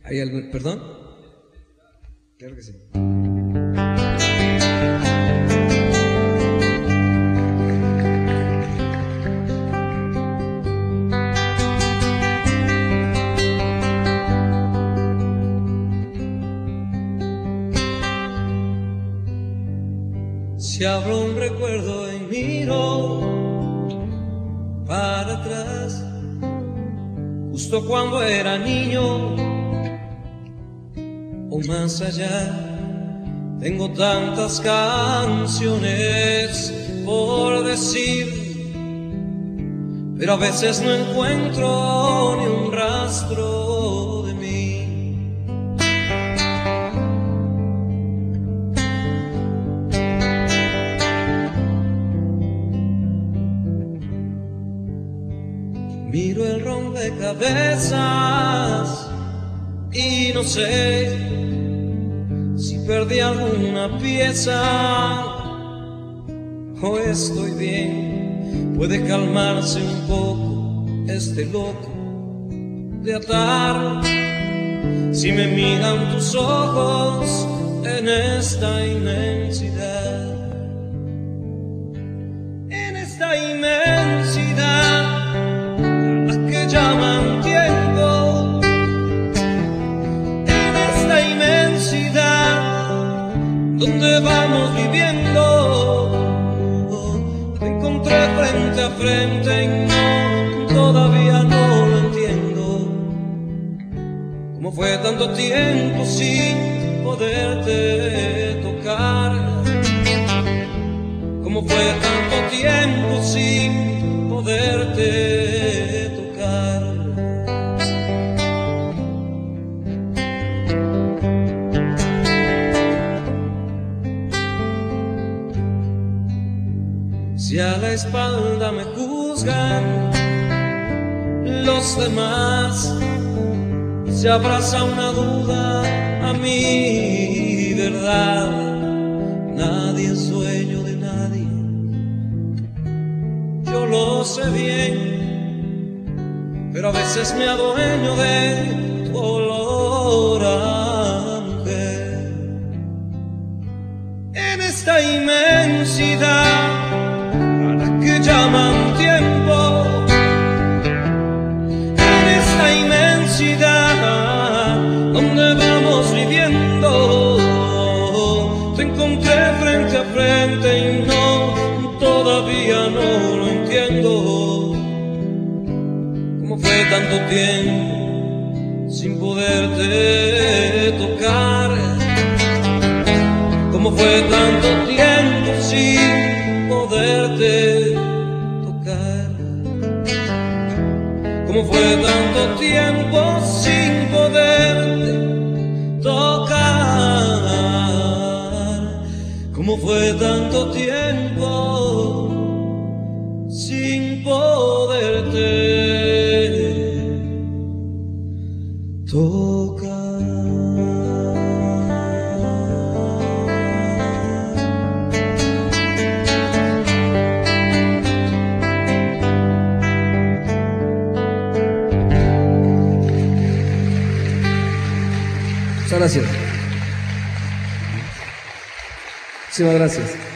¿Hay algún, perdón? Claro que sí. Si abro un recuerdo y miro para atrás, justo cuando era niño o más allá, tengo tantas canciones por decir, pero a veces no encuentro ni un rastro de mí. Miro el rompecabezas y no sé si perdí alguna pieza o estoy bien. Puede calmarse un poco este loco de atar. Si me miran tus ojos en esta inmensidad, en esta inmensidad llaman tiempo, en esta inmensidad donde vamos viviendo, te encontré frente a frente y no, todavía no lo entiendo. ¿Cómo fue tanto tiempo sin poderte tocar? ¿Cómo fue tanto tiempo sin poderte tocar? Si a la espalda me juzgan los demás, se abraza una duda a mi verdad. Nadie es dueño de nadie, yo lo sé bien, pero a veces me adueño de tu olor a mujer. En esta inmensidad a la que llaman tiempo, en esta inmensidad donde vamos viviendo, te encontré frente a frente y no, todavía no lo entiendo. ¿Cómo fue tanto tiempo sin poderte tocar? ¿Cómo fue tanto tiempo sin poderte tocar? ¿Cómo fue tanto tiempo sin poderte tocar? ¿Cómo fue tanto tiempo sin poderte tocar? Muchas gracias. Muchísimas gracias.